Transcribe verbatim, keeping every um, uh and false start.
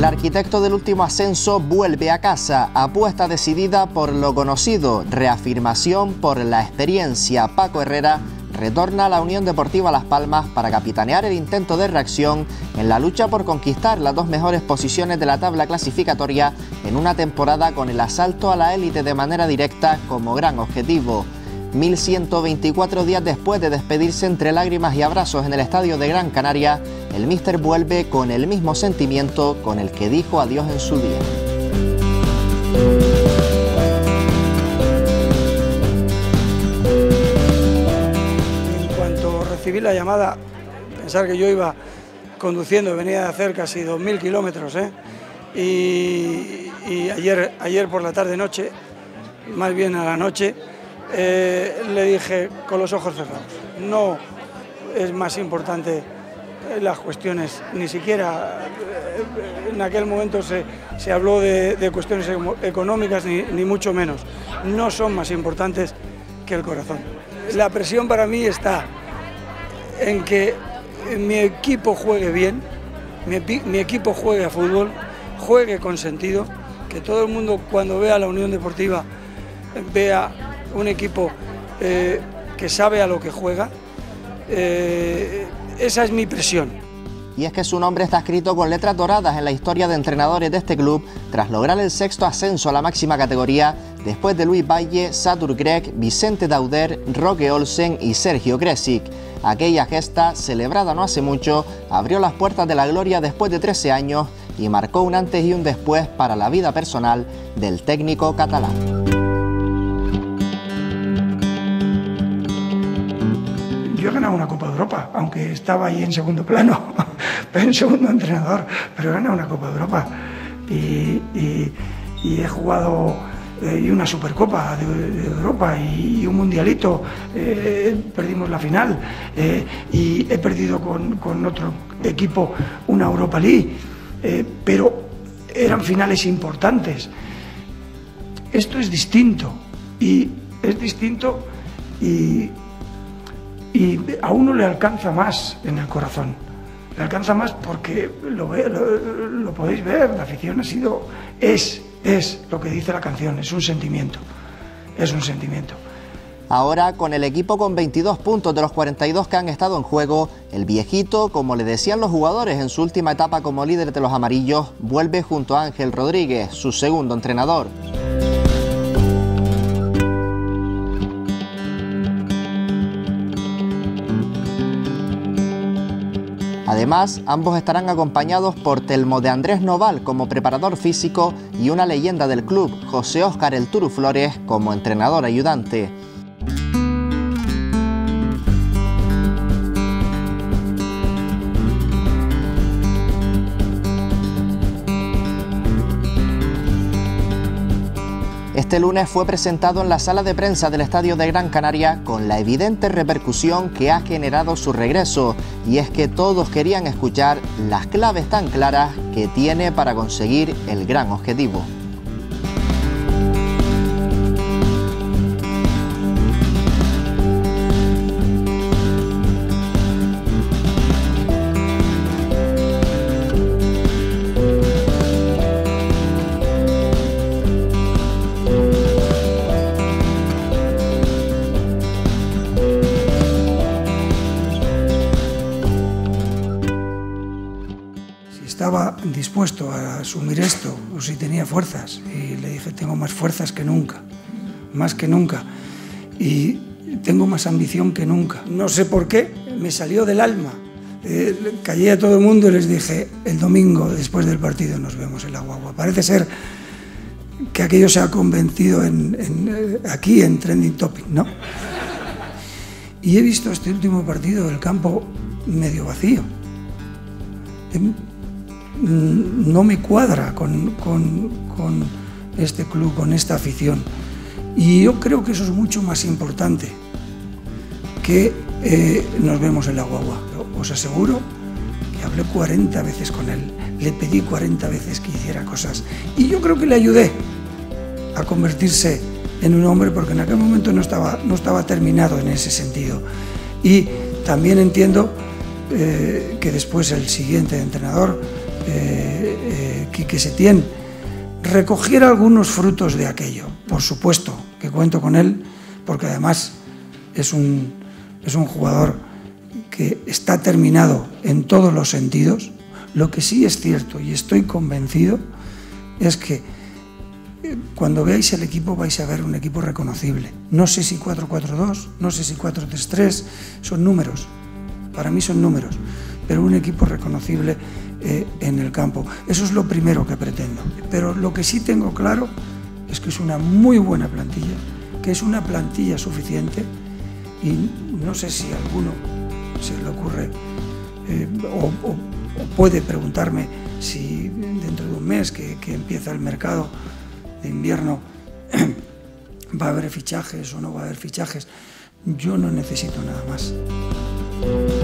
El arquitecto del último ascenso vuelve a casa, apuesta decidida por lo conocido, reafirmación por la experiencia. Paco Herrera retorna a la Unión Deportiva Las Palmas para capitanear el intento de reacción en la lucha por conquistar las dos mejores posiciones de la tabla clasificatoria en una temporada con el asalto a la élite de manera directa como gran objetivo. mil ciento veinticuatro días después de despedirse entre lágrimas y abrazos en el estadio de Gran Canaria, el míster vuelve con el mismo sentimiento con el que dijo adiós en su día. En cuanto recibí la llamada, pensar que yo iba conduciendo, venía de hacer casi dos mil kilómetros, ¿eh? y, y ayer, ayer por la tarde-noche, más bien a la noche, Eh, le dije con los ojos cerrados, no es más importante las cuestiones, ni siquiera en aquel momento se, se habló de, de cuestiones económicas, ni, ni mucho menos, no son más importantes que el corazón. La presión para mí está en que mi equipo juegue bien, mi, mi equipo juegue a fútbol, juegue con sentido, que todo el mundo cuando vea la Unión Deportiva vea un equipo eh, que sabe a lo que juega. Eh, esa es mi presión. Y es que su nombre está escrito con letras doradas en la historia de entrenadores de este club tras lograr el sexto ascenso a la máxima categoría después de Luis Valle, Satur Greg, Vicente Dauder, Roque Olsen y Sergio Kresic. Aquella gesta, celebrada no hace mucho, abrió las puertas de la gloria después de trece años y marcó un antes y un después para la vida personal del técnico catalán. Yo he ganado una Copa de Europa, aunque estaba ahí en segundo plano, en segundo entrenador, pero he ganado una Copa de Europa y, y, y he jugado eh, y una Supercopa de, de Europa y, y un Mundialito, eh, perdimos la final eh, y he perdido con, con otro equipo una Europa League, eh, pero eran finales importantes. Esto es distinto y es distinto y... y a uno le alcanza más en el corazón, le alcanza más porque lo, ve, lo, lo podéis ver, la afición ha sido, es, es lo que dice la canción, es un sentimiento, es un sentimiento. Ahora, con el equipo con veintidós puntos de los cuarenta y dos que han estado en juego, el viejito, como le decían los jugadores en su última etapa como líder de los amarillos, vuelve junto a Ángel Rodríguez, su segundo entrenador. Además, ambos estarán acompañados por Telmo de Andrés Noval como preparador físico y una leyenda del club, José Óscar El Turu Flores, como entrenador ayudante. Este lunes fue presentado en la sala de prensa del Estadio de Gran Canaria con la evidente repercusión que ha generado su regreso, y es que todos querían escuchar las claves tan claras que tiene para conseguir el gran objetivo. Estaba dispuesto a asumir esto, o si tenía fuerzas, y le dije, tengo más fuerzas que nunca, más que nunca, y tengo más ambición que nunca. No sé por qué, me salió del alma. Eh, callé a todo el mundo y les dije, el domingo, después del partido, nos vemos en la guagua. Parece ser que aquello se ha convencido en, en, eh, aquí en Trending Topic, ¿no? Y he visto este último partido, el campo medio vacío. No me cuadra con, con, con este club, con esta afición. Y yo creo que eso es mucho más importante que eh, nos vemos en la guagua. Os aseguro que hablé cuarenta veces con él, le pedí cuarenta veces que hiciera cosas. Y yo creo que le ayudé a convertirse en un hombre, porque en aquel momento no estaba, no estaba terminado en ese sentido. Y también entiendo eh, que después el siguiente entrenador eh, eh, Quique Setién recogiera algunos frutos de aquello. Por supuesto que cuento con él, porque además es un, es un jugador que está terminado en todos los sentidos. Lo que sí es cierto, y estoy convencido, es que cuando veáis el equipo vais a ver un equipo reconocible. No sé si cuatro cuatro dos, no sé si cuatro tres tres, son números, para mí son números, pero un equipo reconocible eh, en el campo. Eso es lo primero que pretendo. Pero lo que sí tengo claro es que es una muy buena plantilla, que es una plantilla suficiente, y no sé si a alguno se le ocurre eh, o, o, o puede preguntarme si dentro de un mes que, que empieza el mercado de invierno va a haber fichajes o no va a haber fichajes. Yo no necesito nada más.